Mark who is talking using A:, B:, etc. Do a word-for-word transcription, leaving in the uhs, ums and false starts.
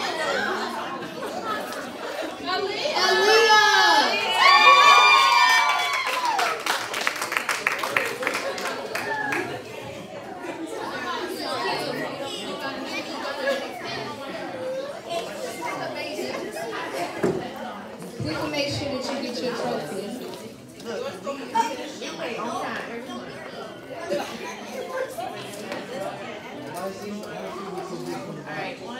A: We will make sure that you get your trophy. All right.